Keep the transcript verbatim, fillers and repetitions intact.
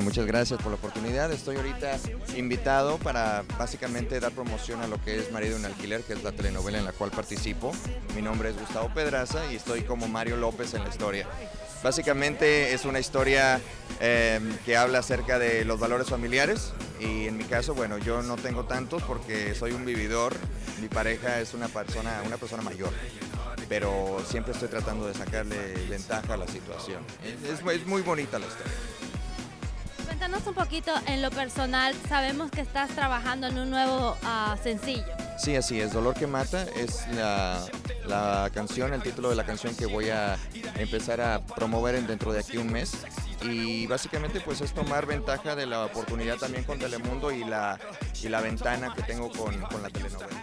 muchas gracias por la oportunidad. Estoy ahorita invitado para básicamente dar promoción a lo que es Marido en Alquiler, que es la telenovela en la cual participo. Mi nombre es Gustavo Pedraza y estoy como Mario López en la historia. Básicamente es una historia eh, que habla acerca de los valores familiares y en mi caso, bueno, yo no tengo tantos porque soy un vividor. Mi pareja es una persona, una persona mayor, pero siempre estoy tratando de sacarle ventaja a la situación. Es, es muy bonita la historia. Cuéntanos un poquito en lo personal, sabemos que estás trabajando en un nuevo uh, sencillo. Sí, así es, Dolor que Mata es la, la canción, el título de la canción que voy a empezar a promover dentro de aquí un mes. Y básicamente pues es tomar ventaja de la oportunidad también con Telemundo y la, y la ventana que tengo con, con la telenovela.